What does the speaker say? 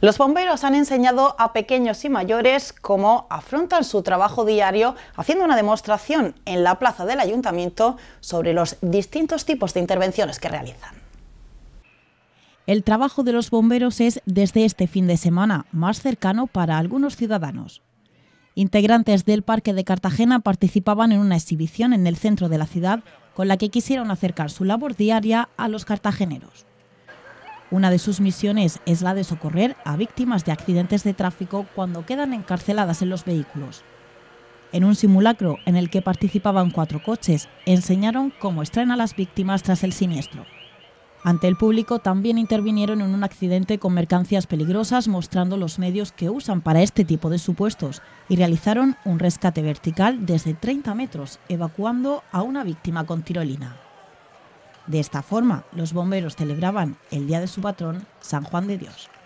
Los bomberos han enseñado a pequeños y mayores cómo afrontan su trabajo diario, haciendo una demostración en la plaza del Ayuntamiento sobre los distintos tipos de intervenciones que realizan. El trabajo de los bomberos es, desde este fin de semana, más cercano para algunos ciudadanos. Integrantes del Parque de Cartagena participaban en una exhibición en el centro de la ciudad con la que quisieron acercar su labor diaria a los cartageneros. Una de sus misiones es la de socorrer a víctimas de accidentes de tráfico cuando quedan encarceladas en los vehículos. En un simulacro en el que participaban 4 coches, enseñaron cómo extraen a las víctimas tras el siniestro. Ante el público también intervinieron en un accidente con mercancías peligrosas, mostrando los medios que usan para este tipo de supuestos, y realizaron un rescate vertical desde 30 metros, evacuando a una víctima con tirolina. De esta forma, los bomberos celebraban el día de su patrón, San Juan de Dios.